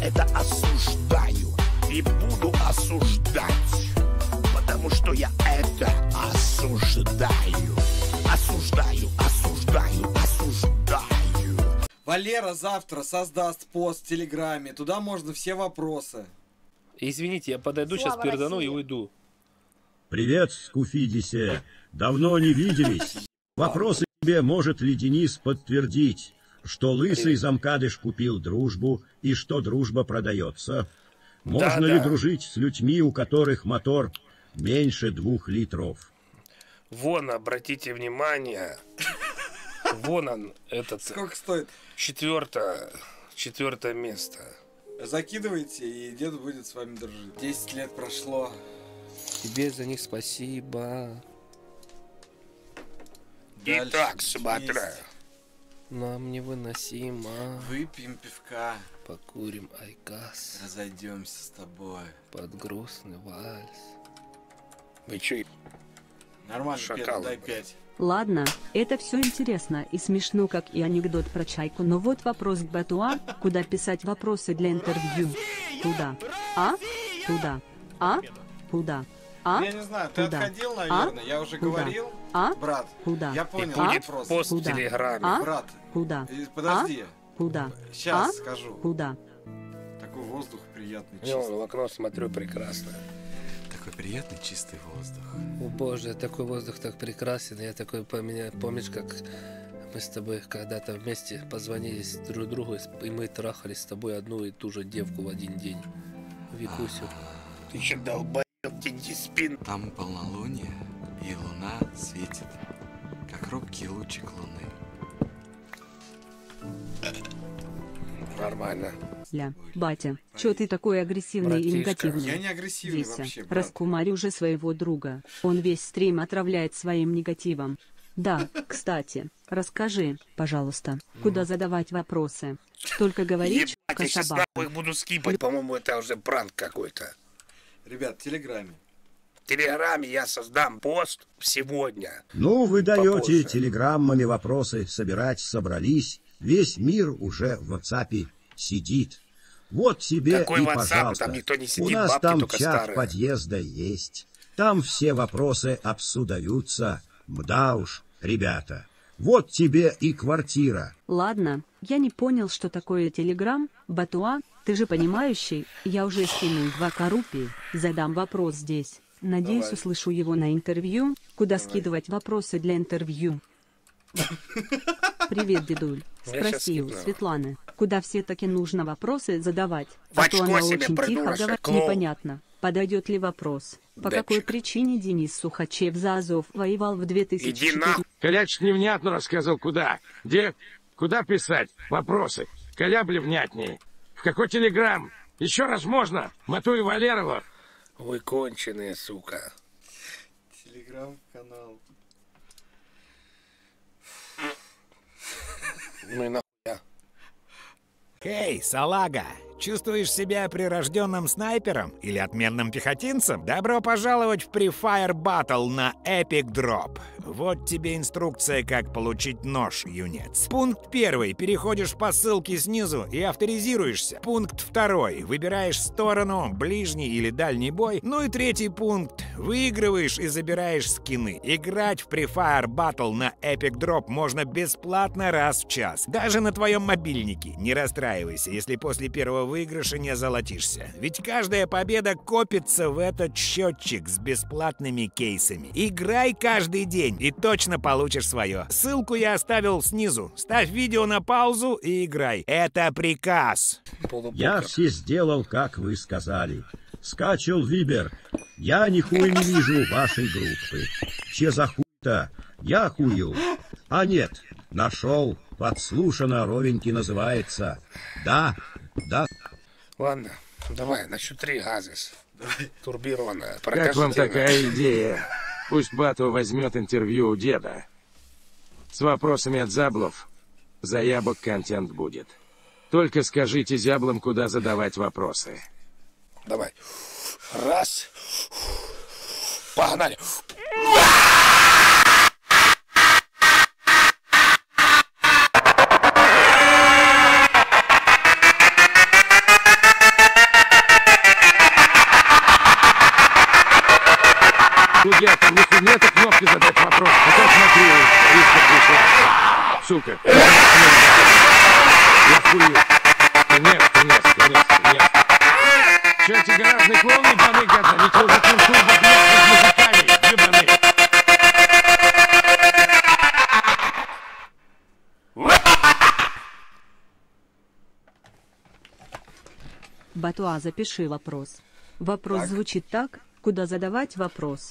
это осуждаю и буду осуждать, потому что я это осуждаю. Осуждаю, осуждаю, осуждаю. Валера завтра создаст пост в Телеграме. Туда можно все вопросы. Извините, я подойду, сейчас пердану и уйду. Привет, Скуфидисе. Давно не виделись. Вопросы тебе может ли Денис подтвердить, что лысый замкадыш купил дружбу и что дружба продается? Можно ли дружить с людьми, у которых мотор меньше 2 литров? Вон, обратите внимание. Вон он, этот... Сколько стоит? Четвертое место. Закидывайте, и дед будет с вами дружить. 10 лет прошло. Тебе за них спасибо. Итак, смотрю. Нам невыносимо. Выпьем пивка. Покурим айкас. Разойдемся с тобой. Под грустный вальс. Вы че? Нормально, Петр, дай 5. Ладно, это все интересно и смешно, как и анекдот про чайку, но вот вопрос к Батуа, куда писать вопросы для интервью? Туда. А? Туда. А? Куда? А? Я не знаю, ты Куда? отходил, наверное, я уже Куда? говорил. А? Брат, Куда? я понял Будет вопрос. пост в Куда? Телеграме. А? Брат, Куда? подожди, Куда? сейчас скажу. Куда? Такой воздух приятный, Я чистый. в окно смотрю прекрасно. Такой приятный чистый воздух. О боже, такой воздух так прекрасен. Я такой помнишь, как мы с тобой когда-то вместе позвонились друг другу, и мы трахали с тобой одну и ту же девку в один день. Викусю. Ты че долбоёб, иди спин. Там полнолуние, и луна светит, как робкий лучик луны. Нормально. Батя, чё ты такой агрессивный и Братишка. негативный? Я не агрессивный Веся, вообще, брат. раскумарь уже своего друга. Он весь стрим отравляет своим негативом. Да, кстати, расскажи, пожалуйста, куда задавать вопросы. Только говорить, Ебать, я сейчас кошаба. нахуй буду скипать. По-моему, это уже пранк какой-то. Ребят, в Телеграме. В Телеграме я создам пост сегодня. Ну, вы даете Попозже. телеграммами вопросы собирать, собрались. Весь мир уже в WhatsApp сидит. Вот тебе Какой и WhatsApp? пожалуйста. Там никто не У сидит, нас бабки там только чат старые. подъезда есть. Там все вопросы обсудаются. Мда уж, ребята. Вот тебе и квартира. Ладно, я не понял, что такое Телеграм. Батуа, ты же понимающий, я уже скинул 2 рупий. Задам вопрос здесь. Надеюсь, услышу его на интервью. Куда скидывать вопросы для интервью? Привет, дедуль. Я щас Спроси у скидываю. Светланы, куда все-таки нужно вопросы задавать. В А то очко она себе очень тихо придурочек, говорит, клоун. непонятно, подойдет ли вопрос. По какой Датчик. причине Денис Сухачев за Азов воевал в Иди 2004 нахуй. Коляч невнятно рассказал, куда. Где? Куда писать? Вопросы. Колябли внятнее. В какой телеграм? Еще раз можно? Мату и Валерова. Вы конченые, сука. Телеграм-канал. Ну и нахуя. Эй, салага! Чувствуешь себя прирожденным снайпером или отменным пехотинцем? Добро пожаловать в Free Fire Battle на Epic Drop. Вот тебе инструкция, как получить нож, юнец. Пункт 1. Переходишь по ссылке снизу и авторизируешься. Пункт 2. Выбираешь сторону, ближний или дальний бой. Ну и 3 пункт. Выигрываешь и забираешь скины. Играть в Free Fire Battle на Epic Drop можно бесплатно раз в час. Даже на твоем мобильнике. Не расстраивайся, если после первого выигрыша не золотишься. Ведь каждая победа копится в этот счетчик с бесплатными кейсами. Играй каждый день и точно получишь свое. Ссылку я оставил снизу. Ставь видео на паузу и играй. Это приказ. Я все сделал, как вы сказали. Скачал Вибер. Я нихуя не вижу вашей группы. Че за хуй-то? Я хую. А нет, нашел. Подслушано, ровенький называется. Да, да. Ладно, давай, на счет 3 газис. Турбированная. Как вам такая идея? Пусть Бату возьмет интервью у деда. С вопросами от заблов. Заябок контент будет. Только скажите зяблам, куда задавать вопросы. Давай. Раз. Погнали. Судья, там внизу нету кнопки задать вопрос. А то смотри, Риска пришла. Сука. Я хую. Нет. Че эти гаражные клоуны ебаные газа? Ничего за культуру с мужиками, ебаные. Батуа, запиши вопрос. Вопрос звучит так, куда задавать вопрос.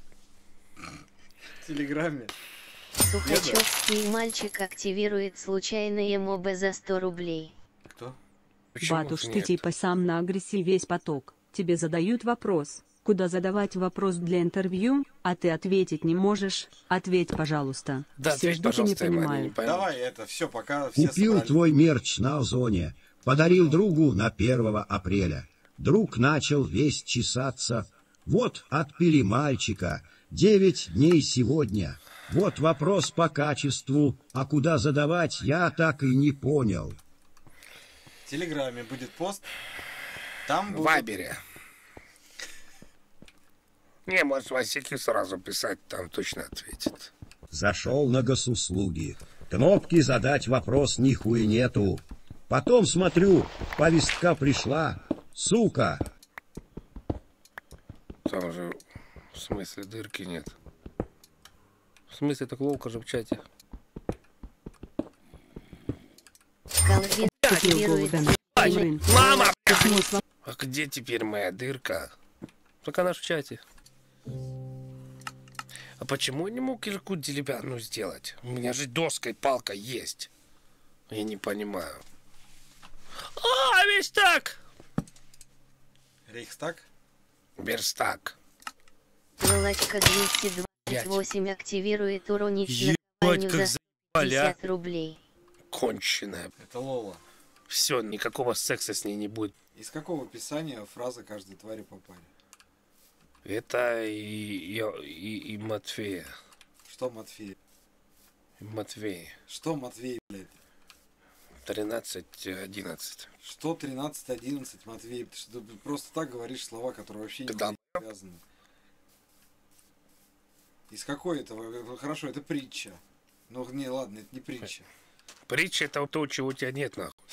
В Телеграме. Сухачевский мальчик активирует случайные мобы за 100 рублей. Кто? Батуш, ты типа сам на агрессии весь поток. Тебе задают вопрос, куда задавать вопрос для интервью, а ты ответить не можешь. Ответь, пожалуйста. Да, Все ответь, ждут и не пожалуйста, Эмма, они не понимают. поймут. Давай это, все, пока все Купил собрали. твой мерч на Озоне, подарил другу на 1 апреля. Друг начал весь чесаться. Вот отпили мальчика, 9 дней сегодня. Вот вопрос по качеству, а куда задавать, я так и не понял. В Телеграме будет пост. Там В будет... Вайбере. Не, может, Васеки сразу писать, там точно ответит. Зашел на госуслуги. Кнопки задать вопрос нихуя нету. Потом смотрю, повестка пришла. Сука! Там же в смысле дырки нет. В смысле, так ловко же в чате. Колвин Купил активирует голубя на рынке. Мама! Письмо с А где теперь моя дырка? Так она ж в чате. А почему я не мог кирку деревянную сделать? У меня же доска и палка есть. Я не понимаю. А, весь так! Рейхстаг? Верстак. Лулачка 228 активирует уронить Ебать, наказанию как за заебали, а. 50 рублей. Конченая. Это Лола. Все, никакого секса с ней не будет. Из какого писания фразы каждой твари по паре? Это и Матвея. Что Матвей? Матвей. Что Матвей, блядь? 13-11. Что 13-11, Матвей? Ты что, просто так говоришь слова, которые вообще Ты не связаны. Из какой этого? Хорошо, это притча. Ну, не, ладно, это не притча. Притча — это то, чего у тебя нет, нахуй.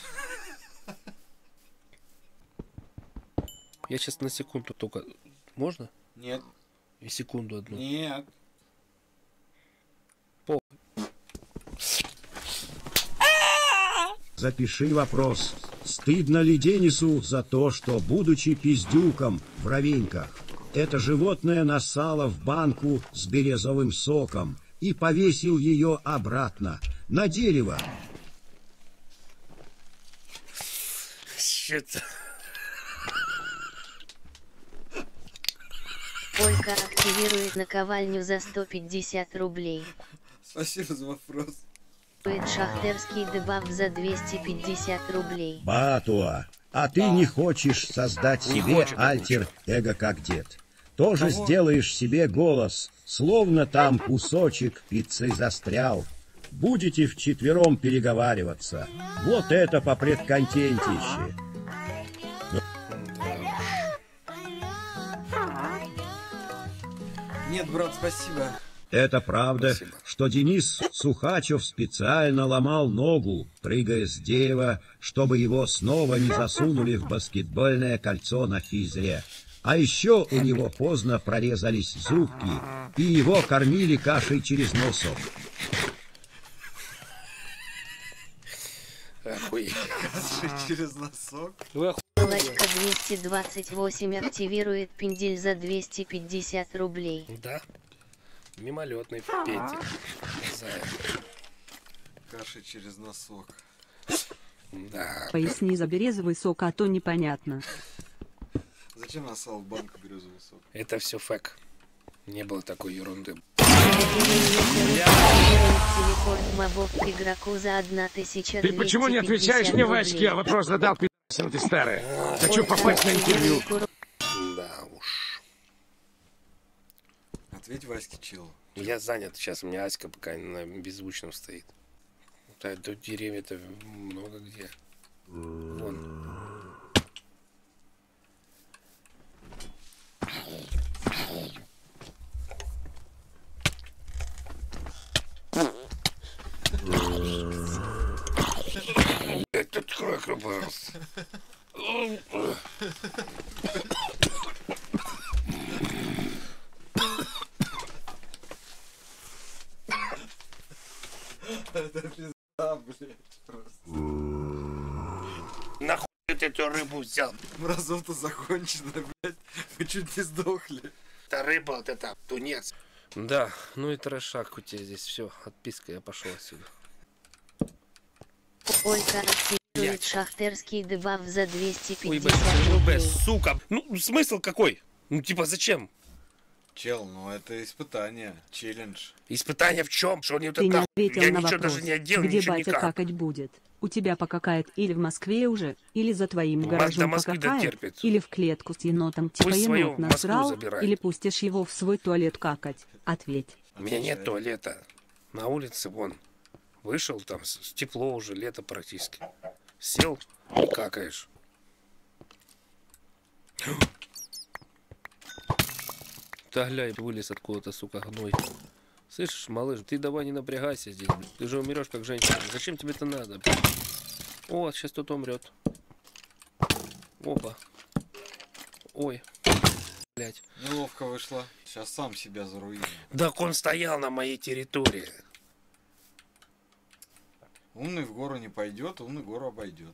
Я сейчас на секунду только... Можно? Нет. И секунду одну. Нет. Запиши вопрос. Стыдно ли Денису за то, что, будучи пиздюком в Ровеньках, это животное нассало в банку с березовым соком и повесил ее обратно на дерево? Щит. Ольга активирует наковальню за 150 рублей. Спасибо за вопрос. Шахтерский дебаф за 250 рублей. Батуа, а ты не хочешь создать себе альтер-эго как дед? Тоже сделаешь себе голос, словно там кусочек пиццы застрял. Будете вчетвером переговариваться. Вот это по предконтентище. Нет, брат, спасибо. Это правда, Спасибо. что Денис Сухачев специально ломал ногу, прыгая с дерева, чтобы его снова не засунули в баскетбольное кольцо на физре. А еще у него поздно прорезались зубки, и его кормили кашей через носок. Охуеть. Через носок. Лачка 228 активирует пендель за 250 рублей. Да. Мимолетный Петя. Зая. Каша через носок. Да. Поясни за березовый сок, а то непонятно. Зачем нассал в банку березовый сок? Это все фэк. Не было такой ерунды. Телепорт мобов к игроку за 1250 Ты почему не отвечаешь мне, Ваське? Я вопрос задал, пи***ся ты старая. Хочу попасть на интервью. Да уж. Ответь Ваське чел. Я занят сейчас. У меня Аська пока на беззвучном стоит. Да, тут деревья-то много где. Вон. пожалуйста. Это пизда, блядь, просто. Нахуй ты эту рыбу взял? Мразота закончена, блядь. Мы чуть не сдохли. Это рыба, вот это, тунец. Да, ну и трешак у тебя здесь. Все, отписка, я пошел отсюда. Ольга активирует шахтерский дебаф за Ой, 250 блядь, рублей. сука. Ну, смысл какой? Ну, типа, зачем? Чел, ну это испытание, челлендж. Испытание в чем? Что они вот Ты не это... ответил Я на ничего вопрос, даже не отделал, где ничего батя никак. какать будет. У тебя покакает или в Москве уже, или за твоим До гаражом Москвы покакает, дотерпит. или в клетку с енотом типа Пусть свою енот в Москву насрал, забирает. или пустишь его в свой туалет какать. Ответь. У меня нет туалета. На улице, вон. Вышел, там тепло уже, лето практически. Сел и какаешь. Да глянь, вылез откуда-то, сука, гной. Слышишь, малыш, ты давай не напрягайся здесь. Ты же умрешь как женщина. Зачем тебе это надо? О, сейчас кто-то умрет. Опа. Ой. Блять. Неловко вышло. Сейчас сам себя заруинил. Так он стоял на моей территории. Умный в гору не пойдет, умный гору обойдет.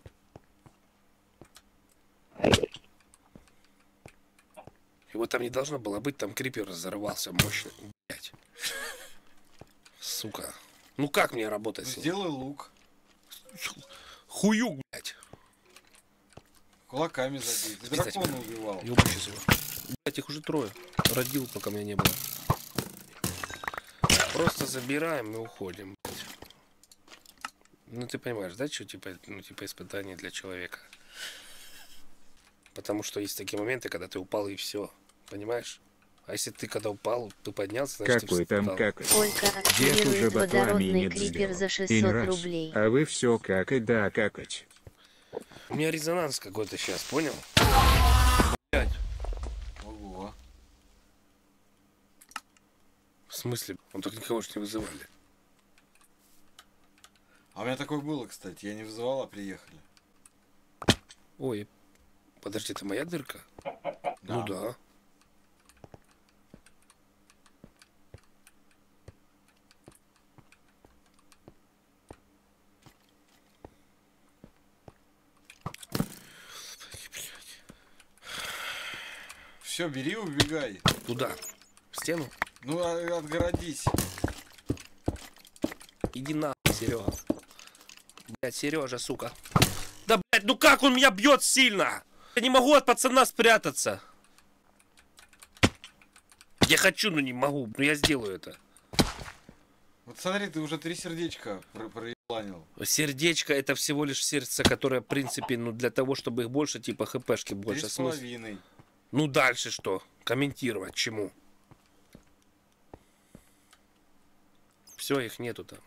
Его там не должно было быть, там крипер разорвался мощный. Блять. Сука. Ну как мне работать с ним? Сделай лук. Хую, блять. Кулаками забей. Ты дракона убивал. Ёбу сейчас его. Блять, их уже трое. Родил, пока меня не было. Просто забираем и уходим. Блядь. Ну ты понимаешь, да, что типа, ну, типа испытание для человека. Потому что есть такие моменты, когда ты упал и все. Понимаешь? А если ты когда упал, ты поднялся, значит Какой ты там встал. какать? Ольга Дед уже активирует ботвами водородный не крипер сделал. за И 600 не раз. рублей. А вы все какать да какать. У меня резонанс какой-то сейчас, понял? Блядь. Ого. В смысле? Он так никого ж не вызывали. А у меня такое было, кстати. Я не вызывал, а приехали. Ой, подожди, это моя дырка? Да. Ну да. Все, бери, убегай. Куда? В стену? Ну, отгородись. Иди на, Серега. Блять, Сережа, сука. Да, блядь, ну как он меня бьет сильно? Я не могу от пацана спрятаться. Я хочу, но не могу. Но я сделаю это. Вот смотри, ты уже 3 сердечка проебланил. Сердечко — это всего лишь сердце, которое, в принципе, ну для того, чтобы их больше, типа хпшки больше. Смысл. 3,5. Ну дальше что? Комментировать чему? Все, их нету там.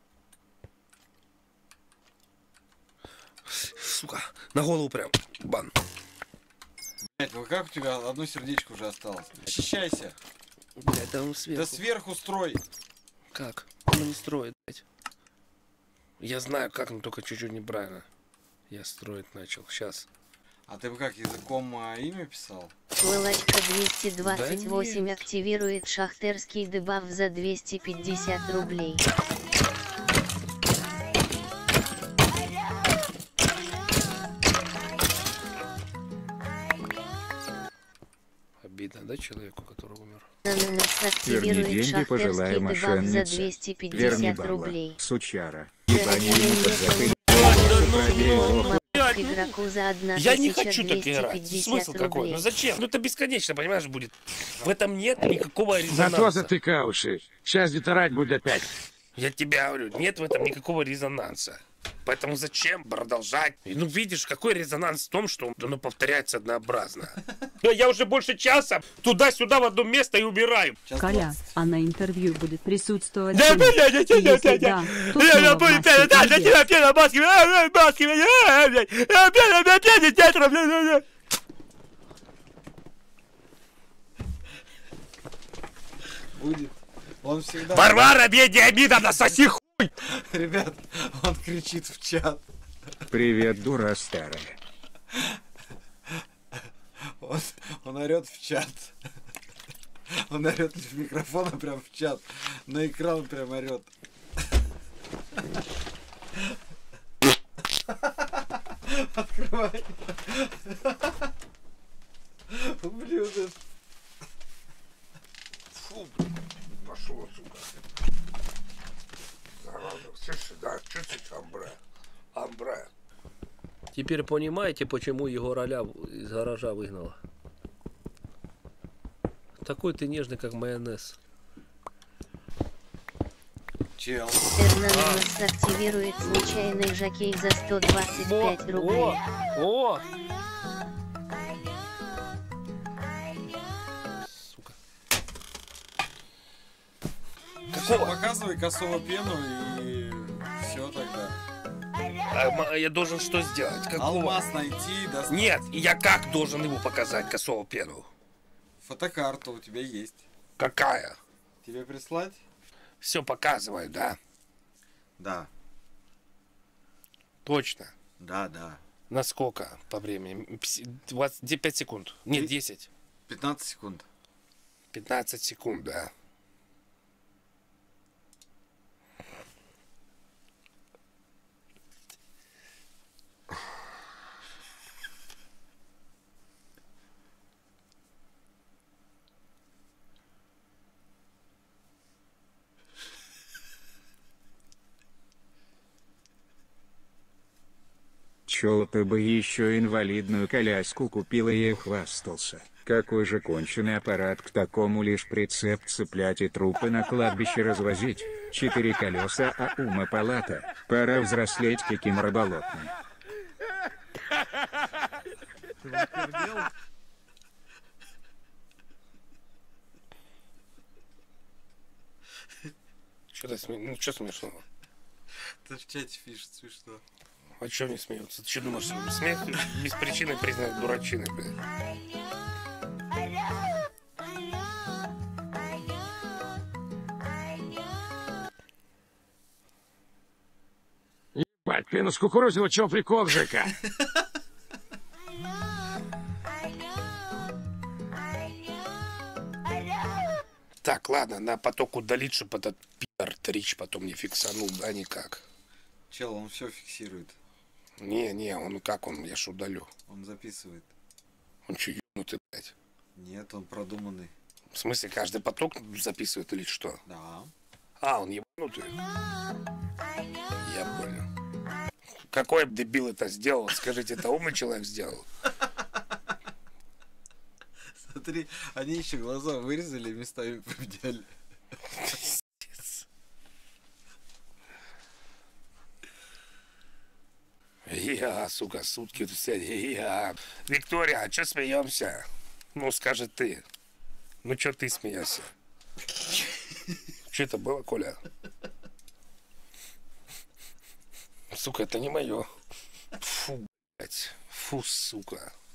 Сука, на голову прям. Бан. Блять, ну как у тебя одно сердечко уже осталось? Очищайся. Блядь, да он сверху. Да сверху строй. Как? Он не строит, блядь. Я знаю как, но только чуть-чуть неправильно. Я строить начал. Сейчас. А ты бы как, языком имя писал? Вылочка 228 Да нет. активирует шахтерский дебаф за 250 рублей. Обидно, да, человеку, который умер? Ананас Верни активирует деньги, шахтерский пожелаю дебаф за мошеннице. 250 Верни бабла. рублей. Сучара. Ебани ему под затыльник. Игроку за Я не хочу так играть. 1250 Смысл какой? рублей. Ну зачем? Ну это бесконечно, понимаешь, будет. В этом нет никакого резонанса. Зато затыкай уши. Сейчас где-то рать будет опять. Я тебе говорю, нет в этом никакого резонанса. Поэтому зачем продолжать? Ну видишь, какой резонанс в том, что оно повторяется однообразно. Я уже больше часа туда-сюда в одно место и убираю. Сейчас Коля, 20. а на интервью будет присутствовать Да, сын? да, да, И если да, то снова в маске или без? Будет. Он всегда... Варвара, бей диамидом, насоси хуй! Ребят, он кричит в чат. Привет, дура старая. Он орет в чат. Он орет в микрофон, прям в чат. На экран прям орет. Открывай. Ублюдок. Фу, пошло, сука. Зараза, все сюда, что ты, амбре? Амбре. Теперь понимаете, почему его роля из гаража выгнала? Такой ты нежный, как майонез. Чел. Эрнандес активирует случайный жокей за 125 рублей. О! Сука. Все, показывай косого пену и все тогда. А я должен что сделать? Какого? Алмаз найти, достать. Нет, я как должен ему показать косого пену? Фотокарту у тебя есть. Какая? Тебе прислать? Все показываю, да? Да. Точно. Да. На сколько по времени? 5 секунд. Нет, 10. 15 секунд. 15 секунд, да. Чё ты бы еще инвалидную коляску купил и хвастался? Какой же конченый аппарат к такому лишь прицеп цеплять и трупы на кладбище развозить? 4 колеса, а ума палата. Пора взрослеть, кикимора болотный. Что-то ну, что смешного? Ты в чате пишет смешно. А чё не смеются? Ты что думаешь, смех без причины признак дурачины, блядь? Ебать, пену скукурузила, чё прикол, Жека? Так, ладно, на поток удалить, чтобы этот пи***р Трич потом не фиксанул, да, никак. Чел, он все фиксирует. Не, он как он, я ж удалю. Он записывает. Он чё, ебнутый, блядь? Нет, он продуманный. В смысле, каждый поток записывает или что? Да. А, он ебнутый. Я понял. Какой дебил это сделал? Скажите, это умный человек сделал? Смотри, они еще глаза вырезали, местами поменяли. Я, сука, сутки тут сидели. Я. Виктория, а что смеемся? Ну, скажи ты. Ну, что ты смеешься? Что это было, Коля? Сука, это не мое. Фу, блядь. Фу, сука.